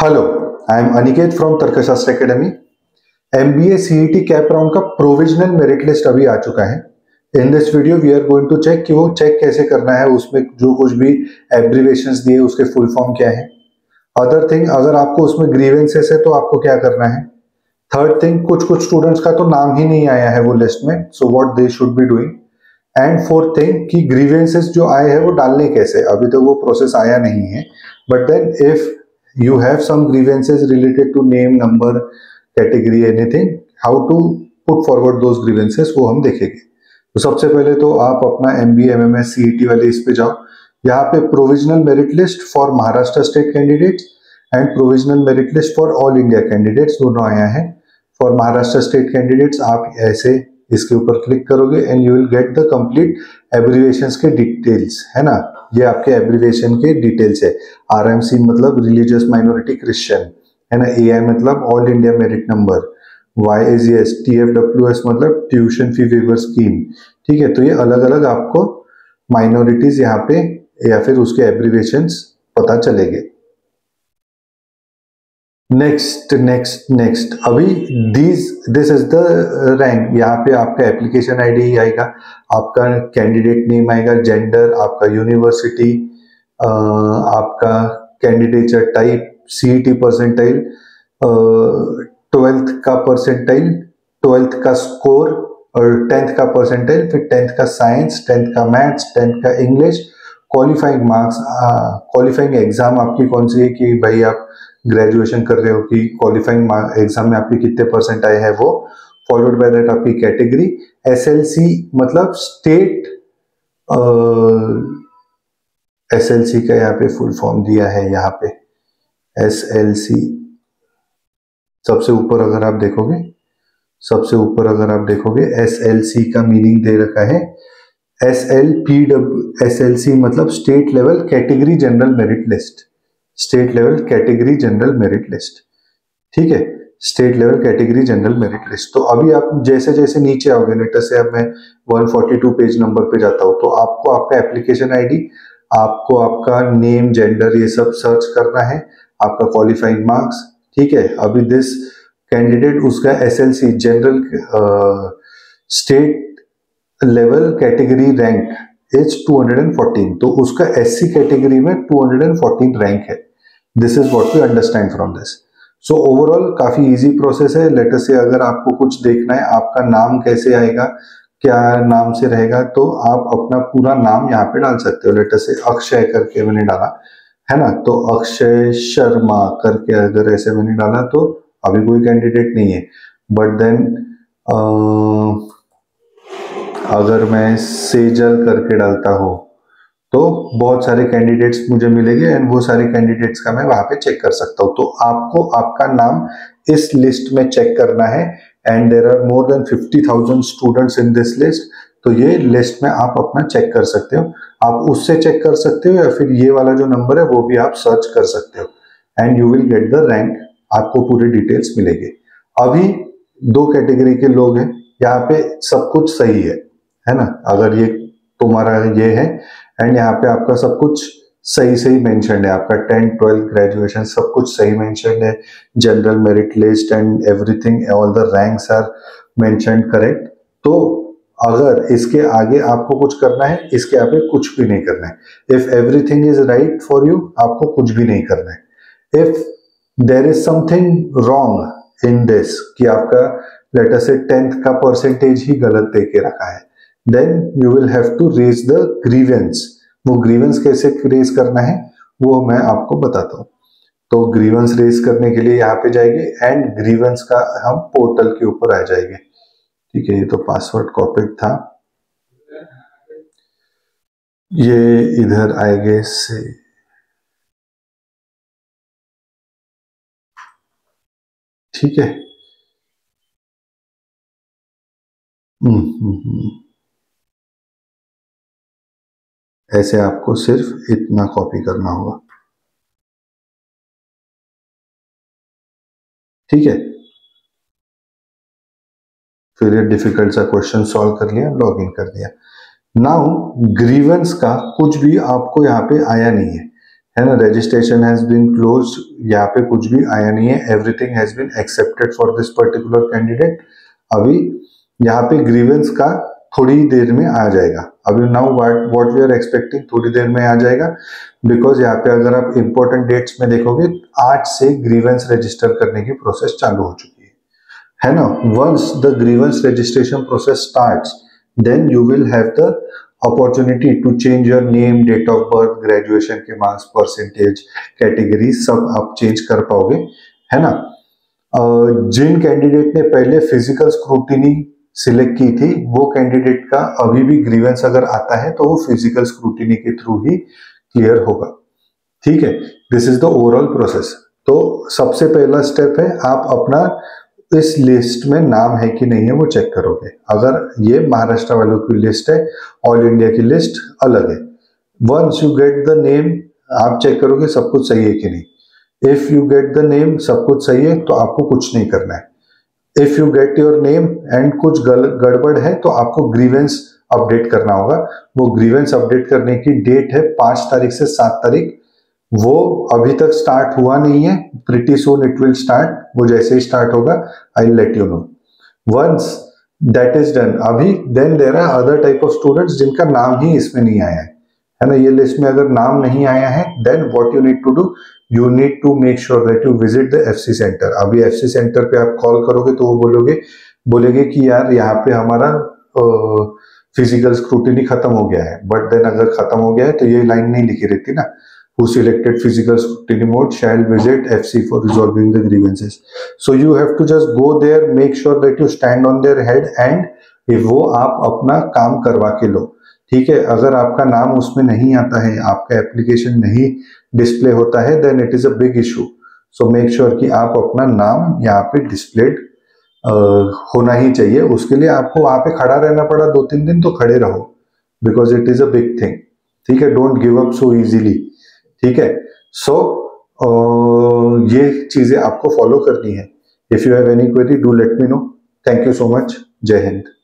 Hello, I am Aniket from Tarkashastra academy. MBA CET CAP round का provisional merit list अभी आ चुका है। In this video we are going to check कि वो चेक कैसे करना है, उसमें जो कुछ भी एब्रीवेशंस दिए उसके फुल फॉर्म क्या है। अदर थिंग, अगर आपको उसमें ग्रीवेंसेस है तो आपको क्या करना है। थर्ड थिंग, कुछ कुछ स्टूडेंट्स का तो नाम ही नहीं आया है वो लिस्ट में, so what they should be doing. And fourth thing कि ग्रीवेंसेस जो आए हैं वो डालने कैसे, अभी तक वो प्रोसेस आया नहीं है। But then if you have some grievances related to name, number, category, anything, how to put forward those grievances वो हम देखेंगे। तो सबसे पहले तो आप अपना MBA MMS CET वाले इस पे जाओ। यहाँ पे provisional merit list for Maharashtra state candidates and provisional merit list for all India candidates दोनों आया है। फॉर महाराष्ट्र स्टेट कैंडिडेट्स आप ऐसे इसके ऊपर क्लिक करोगे and you will get the complete abbreviations के डिटेल्स, है ना। ये आपके एब्रीविएशन के डिटेल्स है। RMC मतलब रिलीजियस माइनॉरिटी क्रिश्चियन, है ना। AI मतलब all India merit number, YAGS TFWS मतलब ट्यूशन फी वेवर स्कीम। ठीक है, तो ये अलग अलग आपको माइनॉरिटीज यहाँ पे या फिर उसके एब्रीविएशंस पता चलेंगे। नेक्स्ट अभी दिस इज द रैंक। यहाँ पे आपका एप्लीकेशन आईडी आएगा, आपका कैंडिडेट नेम आएगा, जेंडर, आपका यूनिवर्सिटी, आपका candidature type, CET percentile, 12th का परसेंटाइल, 12th का स्कोर और 10th का परसेंटाइल, फिर 10th का साइंस, 10th का मैथ्स, 10th का English, qualifying marks, qualifying exam आपकी कौन सी है कि भाई आप ग्रेजुएशन कर रहे हो कि क्वालिफाइंग एग्जाम में आपके कितने परसेंट आए हैं वो, फॉलोड बाय दैट आपकी कैटेगरी। SLC मतलब स्टेट, SLC का यहाँ पे फुल फॉर्म दिया है। यहाँ पे SLC सबसे ऊपर अगर आप देखोगे, SLC का मीनिंग दे रखा है SLC मतलब state level category general merit list, state level category general merit list. ठीक है, state level category general merit list. तो अभी आप जैसे जैसे नीचे आओगे, लेटर से अब मैं 142 पेज नंबर पे जाता हूं, तो आपको आपका एप्लीकेशन आईडी, आपको आपका नेम, जेंडर, ये सब सर्च करना है, आपका क्वालिफाइंग मार्क्स। ठीक है, अभी दिस कैंडिडेट उसका SLC general state level category rank is 214, तो उसका SC कैटेगरी में 214 रैंक है। This is what we understand from this. So overall काफी इजी प्रोसेस है। लेटर से अगर आपको कुछ देखना है, आपका नाम कैसे आएगा, क्या नाम से रहेगा, तो आप अपना पूरा नाम यहाँ पे डाल सकते हो। लेटर से अक्षय करके मैंने डाला, है ना, तो अक्षय शर्मा करके अगर ऐसे मैंने डाला तो अभी कोई कैंडिडेट नहीं है। बट देन अगर मैं सेजल करके डालता हूं तो बहुत सारे कैंडिडेट्स मुझे मिलेंगे एंड वो सारे कैंडिडेट्स का मैं वहां पे चेक कर सकता हूं। तो आपको आपका नाम इस लिस्ट में चेक करना है and there are more than 50,000 students in this list. तो ये लिस्ट में आप अपना चेक कर सकते हो, आप उससे चेक कर सकते हो या फिर ये वाला जो नंबर है वो भी आप सर्च कर सकते हो and you will get the rank, आपको पूरे डिटेल्स मिलेंगे। अभी दो कैटेगरी के लोग हैं, यहाँ पे सब कुछ सही है ना। अगर ये तुम्हारा ये है एंड यहाँ पे आपका सब कुछ सही सही मेंशन है, आपका 10, 12 ग्रेजुएशन सब कुछ सही मेंशन है, general merit list and everything, all the ranks are mentioned correct. तो अगर इसके आगे आपको कुछ करना है, इसके आगे कुछ भी नहीं करना है। If everything is right for you, आपको कुछ भी नहीं करना है। If there is something wrong in this कि आपका लेटर से 10th का परसेंटेज ही गलत दे के रखा है, then you will have to raise the grievance. वो ग्रीवेंस कैसे रेज करना है वो मैं आपको बताता हूँ। तो ग्रीवेंस रेज करने के लिए यहाँ पे जाएंगे एंड ग्रीवेंस का हम पोर्टल के ऊपर आ जाएंगे। ठीक है, ये तो पासवर्ड कॉपी था, ये इधर आएंगे से। ठीक है, ऐसे आपको सिर्फ इतना कॉपी करना होगा। ठीक है, फिर ये डिफिकल्ट सा क्वेश्चन सॉल्व कर लिया, लॉग इन कर दिया। नाउ ग्रीवेंस का कुछ भी आपको यहाँ पे आया नहीं है, है ना, रजिस्ट्रेशन हैज बीन क्लोज, यहाँ पे कुछ भी आया नहीं है, everything has been accepted for this particular candidate. अभी यहाँ पे ग्रीवेंस का थोड़ी देर में आ जाएगा, अभी now what we are expecting थोड़ी देर में आ जाएगा, बिकॉज यहाँ पे अगर आप इंपॉर्टेंट डेट्स में देखोगे 8 से ग्रीवेंस रजिस्टर करने की प्रोसेस चालू हो चुकी है ना। Once the grievance registration process starts, then you will have the opportunity to change your name, date of birth, graduation के मार्क्स, परसेंटेज, कैटेगरी सब आप चेंज कर पाओगे, है ना। जिन कैंडिडेट ने पहले फिजिकल स्क्रूटिनी सिलेक्ट की थी, वो कैंडिडेट का अभी भी ग्रीवेंस अगर आता है तो वो फिजिकल स्क्रूटिनी के थ्रू ही क्लियर होगा, ठीक है। This is the overall process. तो सबसे पहला स्टेप है आप अपना इस लिस्ट में नाम है कि नहीं है वो चेक करोगे। अगर ये महाराष्ट्र वालों की लिस्ट है, ऑल इंडिया की लिस्ट अलग है। Once you get the name, आप चेक करोगे सब कुछ सही है कि नहीं। If you get the name, सब कुछ सही है तो आपको कुछ नहीं करना है। If you get your name and कुछ गड़बड़ है तो आपको ग्रीवेंस अपडेट करना होगा। वो ग्रीवेंस अपडेट करने की डेट है 5 तारीख से 7 तारीख। वो अभी तक स्टार्ट हुआ नहीं है, pretty soon it will start. वो जैसे ही स्टार्ट होगा I will let you know. Once that is done, अभी then there are other type of students जिनका नाम ही इसमें नहीं आया है ना। ये लिस्ट में अगर नाम नहीं आया है, then what you need to do, you need to make sure that you visit the FC centre. अभी एफसी सेंटर पे आप कॉल करोगे तो वो बोलेगे कि यार यहाँ पे हमारा फिजिकल स्क्रूटिनी खत्म हो गया है। बट देन अगर खत्म हो गया है तो ये लाइन नहीं लिखी रहती ना, who selected physical scrutiny mode shall visit FC for resolving the grievances. So you have to just go there, make sure that you stand on their head and if वो आप अपना काम करवा के लो, ठीक है। अगर आपका नाम उसमें नहीं आता है, आपका एप्लीकेशन नहीं डिस्प्ले होता है, then it is a big issue. So make sure कि आप अपना नाम यहाँ पे डिस्प्लेड होना ही चाहिए। उसके लिए आपको वहां पे खड़ा रहना पड़ा 2-3 दिन, तो खड़े रहो, because it is a big thing, ठीक है। Don't give up so easily, ठीक है। सो ये चीजें आपको फॉलो करनी है। If you have any query do let me know. Thank you so much. Jai Hind.